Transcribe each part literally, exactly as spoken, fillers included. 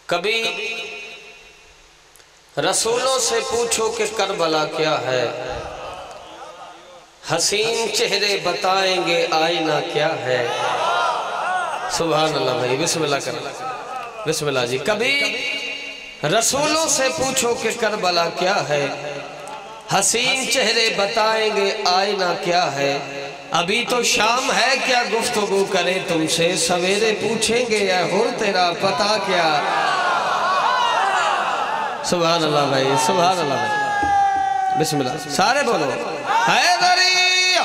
कभी रसूलों से पूछो कि करबला क्या है, हसीन चेहरे बताएंगे आईना क्या है। सुभान अल्लाह भाई, बिस्मिल्लाह कर, बिस्मिल्लाह जी। कभी रसूलों से पूछो कि करबला क्या है, हसीन चेहरे बताएंगे आईना क्या है। अभी तो शाम है क्या गुफ्तगू करें तुमसे, सवेरे पूछेंगे या हुर तेरा पता क्या। सुभान अल्लाह भाई, सुभान अल्लाह भाई, बिस्मिल्लाह सारे बोलो हैदरिया,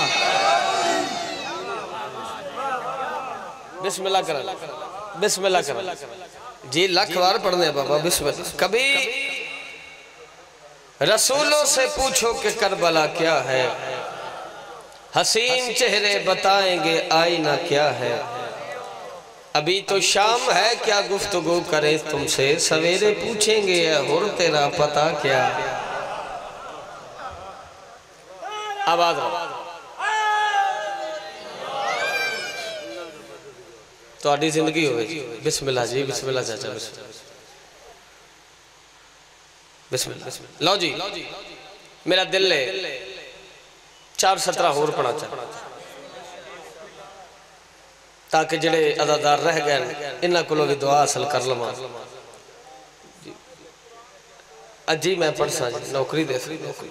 बिस्मिल्लाह कर, बिस्मिल्लाह कर जी, लाख बार पढ़ने बाबा बिस्मिल्लाह। कभी रसूलों से पूछो कि करबला क्या है, हसीन चेहरे बताएंगे आईना क्या है। अभी तो शाम है क्या गुफ्तगू करे तुमसे, सवेरे पूछेंगे हुर तेरा पता क्या। आवाज थोड़ी जिंदगी हो जी। बिस्मिल्लाह जी, बिस्मिल्लाह चाचा, बिस्मिल्लाह। लो जी, मेरा दिल है चार सत्रह होर पढ़ा चाह, ताकि जेड़े अदादार रह गए इन्हों को भी दुआ हासिल कर लवा। अजी मैं पढ़ सा जी, नौकरी दे नौकरी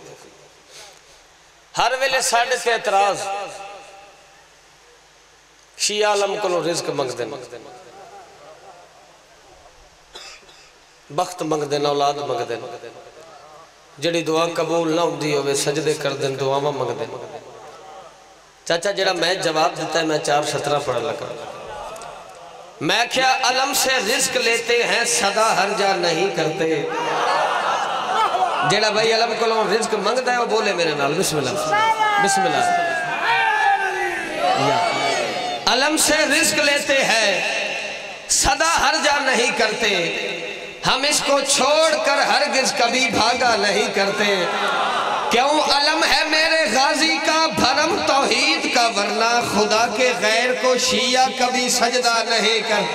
हर वेले साढ़े से एतराज शिया आलम को रिज्क मंगते, बख्त मंगते, औलाद मंगते, जड़ी दुआ कबूल ना होंदी होवे सजदे कर दें, दुआवां मंगते। चाचा जड़ा मैं जवाब दिता है, मैं चार सत्रह पढ़ लगा। मैं क्या अलम से रिस्क लेते हैं सदा हर्जा नहीं करते। जड़ा भाई अलम को रिस्क मंगता है वो बोले मेरे नाल बिस्मिल्लाह, बिस्मिल्लाह। अलम से रिस्क लेते हैं सदा हर्जा नहीं करते, हम इसको छोड़कर हरगिज कभी भागा नहीं करते। क्यों अलम है मेरे गाजी का भरम तौहीद का, वरना खुदा के गैर को शिया कभी सजदा नहीं कर।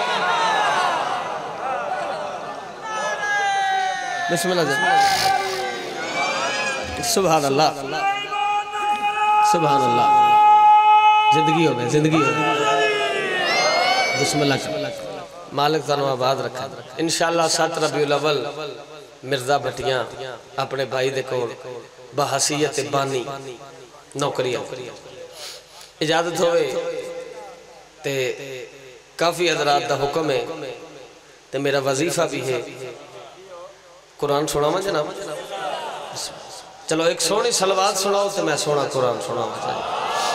बिस्मिल्लाह, सुभान अल्लाह, सुभान अल्लाह। जिंदगी हो गई, जिंदगी हो गई। बिस्मिल्लाह, मालिक तानू आबाद रखा। इंशाअल्लाह सत रबीउल अव्वल मिर्जा भट्टियां अपने भाई दे कोल बहसीयत बानी नौकरी इजाजत होवे ते काफ़ी हजरात दा हुक्म है ते मेरा वजीफा भी है। कुरान सुनावा जनाब, चलो एक सोहनी सलवात सुनाओ तो मैं सोहना कुरान सुनावा।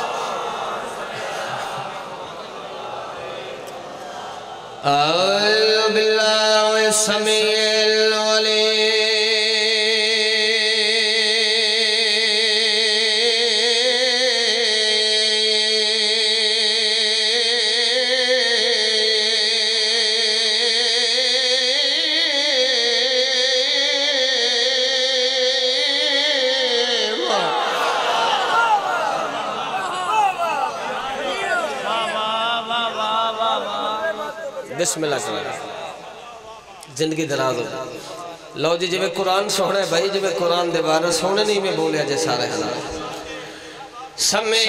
अऊज़ु बिल्लाहि समीइल अलीम बिस्मिल्लाह कर, जिंदगी दराज हो। लो जी जिਵੇਂ कुरान सोहना है भाई, जिਵੇਂ कुरान दे बारे सोहने नहीं में बोलिया जे सारे हालात समय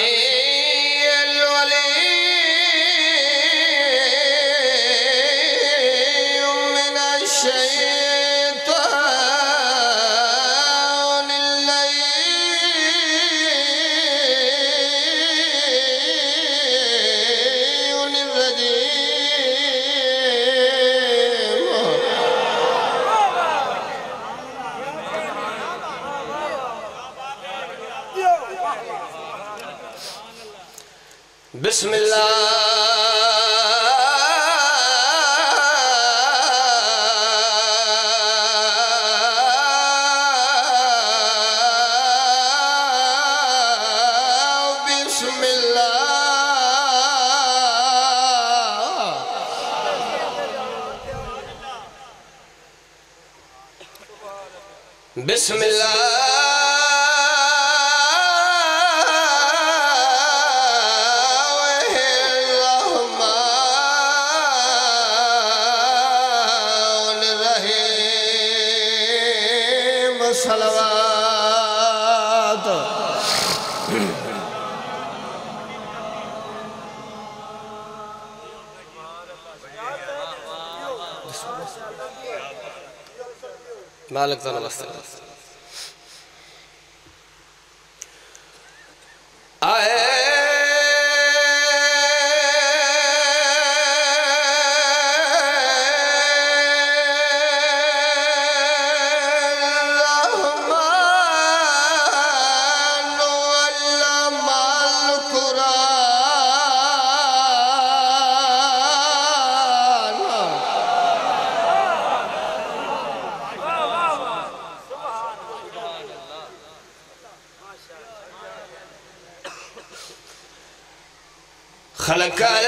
बिस्मिल्लाह बिस्मिल्लाह बिस्मिल्लाह सलवात। मालिक तो नमस्ते आए खलकल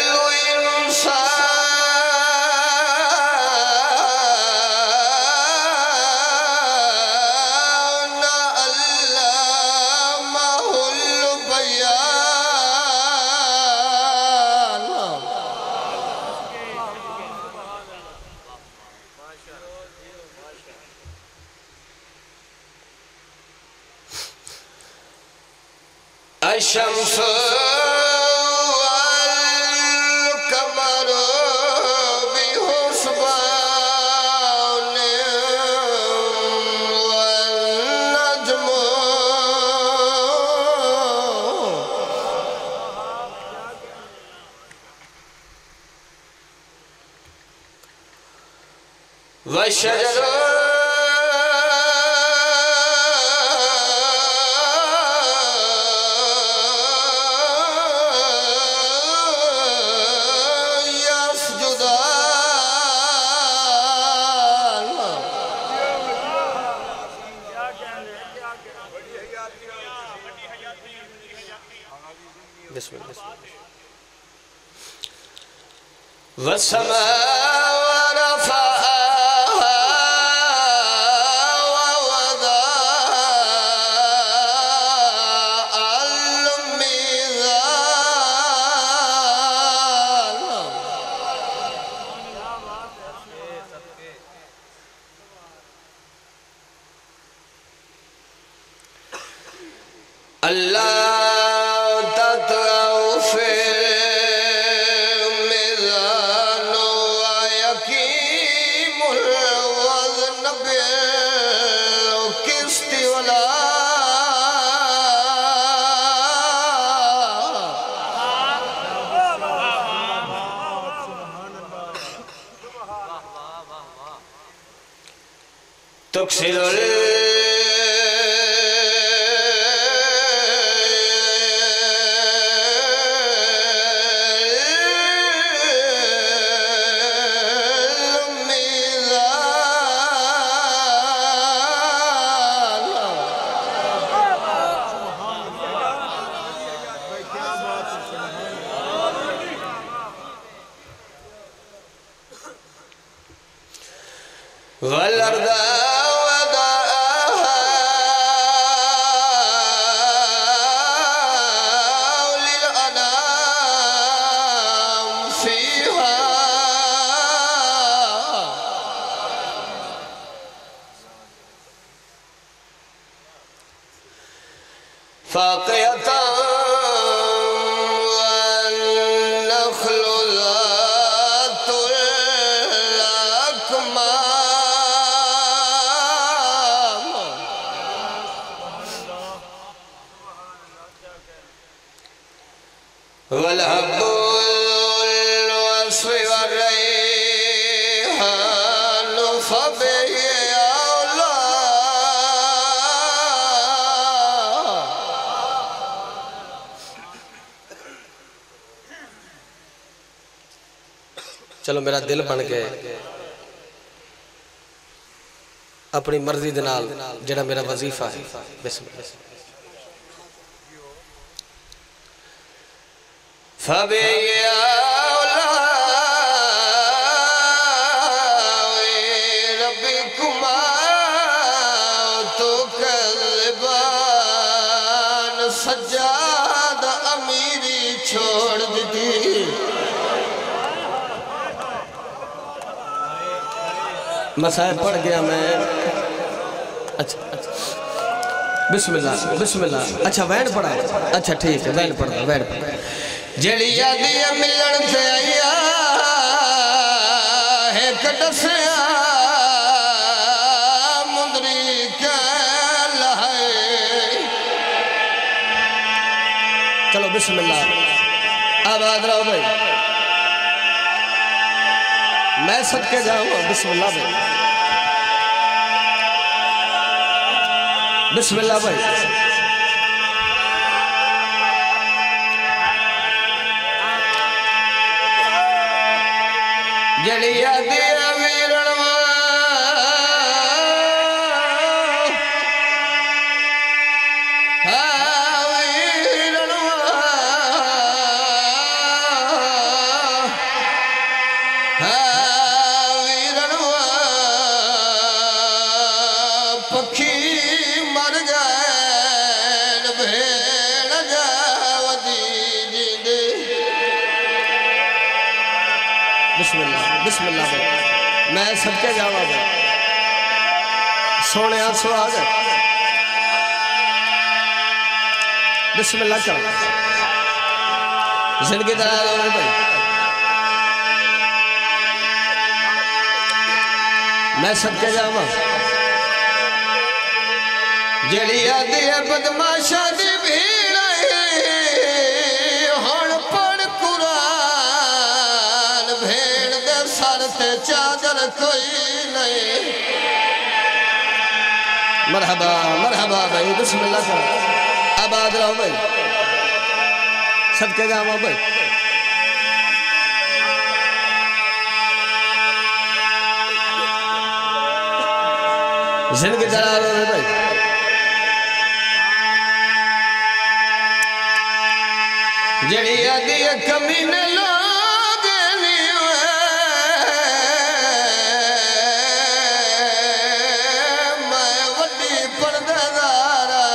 इंसान अल्लामाहुल बयान। अशम्स वशजर यस्जुदान। बिस्मिल्लाह। वसमा वरफा अल्लाह ततऔ फिल मिज़ान व यकीमुल वज़न बिल क़िस्त वला तुक्सिरुल वलर्दा वदाहा लिल अनाम फीहा। फाक़ियतन वन्नख़्लु ज़ातुल अक्माम। वलहब्बुल वस्फ़ि वर्रैहान फ़बिही औला। चलो मेरा दिल बन के अपनी मर्जी दे नाल जेड़ा मेरा वजीफा है बिस्मिल्लाह। फबिही औला रब्बिकुमा तुकज़्ज़िबान। सज्जाद अमीरी छोड़ दी मसाइब पढ़ गया मैं अच्छा अच्छा बिस्मिल्लाह बिस्मिल्लाह। अच्छा वैन पढ़ा, अच्छा ठीक है वैन पढ़ा वैन पढ़ा। जड़ी यादी मिलन से आया है कटसिया मुंदरी के लहे। चलो बिस्मिल्लाह आबाद रहो भाई, मैं सदके जाऊंगा। बिस्मिल्लाह भाई बिस्मिल्लाह भाई। जड़िया दिया वीरणवा पखी मर गए भेड़ जावदी जिंदे। बिस्मिल्लाह बिस्मिल्लाह भाई, मैं सबके जावा भाई सोने सुहाग। बिस्मिल्लाह करो जिंदगी दराज हो भाई, मैं सबके जावा। जड़ी आदि बदमाशा दी भीड़ हण पढ़ कुरान भेड़ दे सर ते चादर कोई नहीं। मरहबा मरहबा भाई बिस्मिल्लाह करो आबाद रहो भाई, सबके जावा भाई। जिंदगी दराज हो भाई, जड़ी आदि कमीने लोग मैं वड्डी पर्देदारा।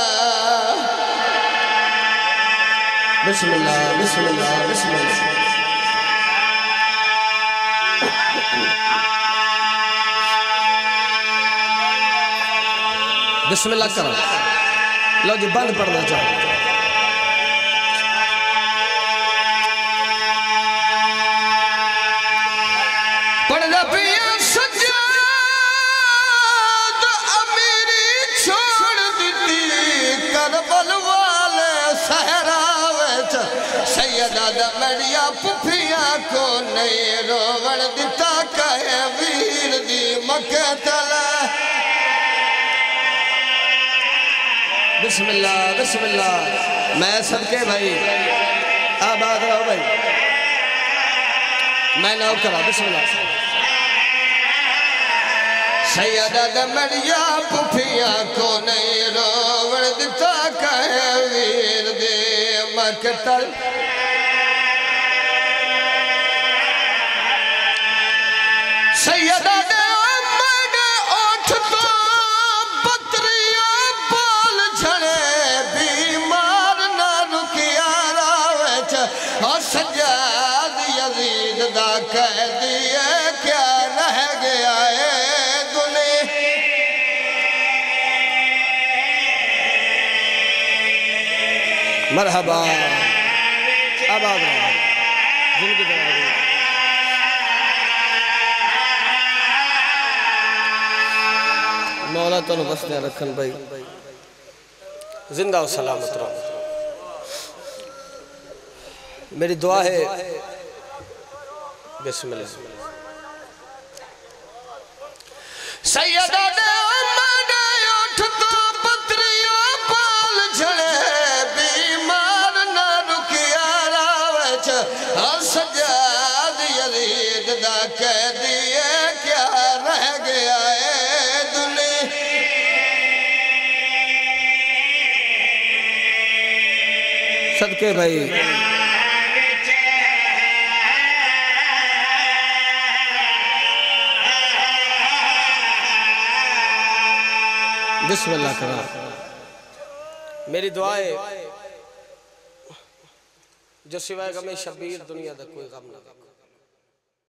बिस्मिल्लाह बिस्मिल्लाह बिस्मिल्लाह। बिस्मिल्लाह करो। लो जी बंद पढ़ना चाहो। पढ़ना पिया सजा तो अमीरी छोड़ दी करबल वाले सहरा विच। सैयदा दमड़िया पुफिया को नहीं रोवण दिता कहे वीर दी मके तले। बिस्मिल्लाह बिस्मिल्लाह। मैं सबके भाई आबाद रहो भाई, मैं नाव करा। बिस्मिल्लाह। सैयदा दमड़िया पुफिया को नहीं रोवण दिता कहे वीर दे मकतल। सैयदा दे मैंने ओठ तो बतरिया बाल झड़े बीमार ना रुकिया रावच। और सजाद यजीद दा कह दिए क्या रह गया है दुनिया। मरहबा आबाद रहो जिंदगी दराज। मौला तो बसने रखन भाई, जिंदा और सलामत रहो। मेरी दुआ है बिस्मिल्लाह। सैयदा दे मैंने उठ तो बतरिया बाल झड़े बीमार ना रुकिया रावच। और सजाद यजीद दा कह दिए क्या रह गया है दुनिया। सदके भाई बिस्मिल्लाह करो। मेरी दुआ है जो सिवाय गमे शबीर दुनिया का कोई गम ना रखो।